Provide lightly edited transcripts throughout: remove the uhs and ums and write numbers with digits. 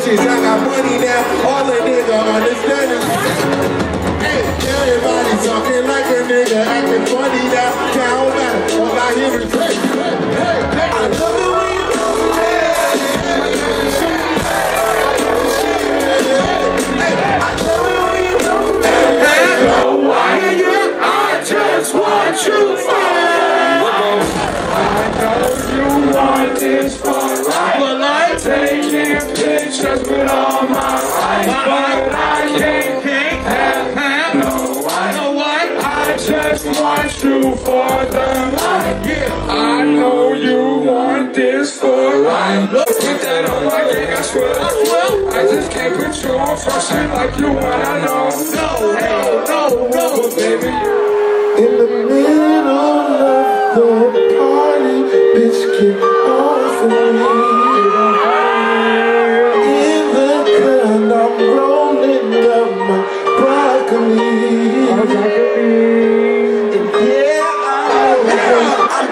bitches. I got money now, all a nigga understand it. Hey, everybody talking like a nigga, acting funny now. Down matter, all I hear is hey, hey, hey. I love it when you do that. I love it when you do that. So why I just want you for I know you want this for life. But I'm taking pictures with all my life. But I can't have no one. No one. I just want you for the life. Yeah. I know you want this for life. Put that on my dick, I swear. I just can't put you on first and like you wanna know. No, baby. In the middle of the party, bitch, get off of me. In the club, I'm rolling up my broccoli. And yeah, I'm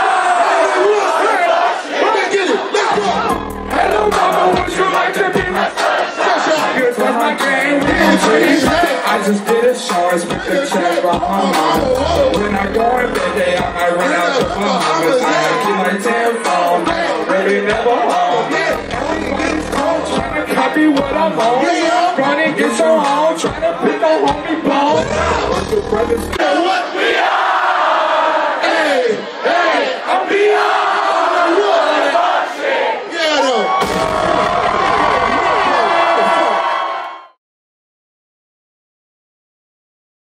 hello, mama, would you like to be my first? Here's what my game is. I just did a shorts with the check behind my when I go in bed, day, I might run out the phone. I keep my 10 phone, really never home. Trying to copy what I'm on. Running, get so home, trying to pick a homie bone. What's the brothers? What we are? Hey, I'm beyond.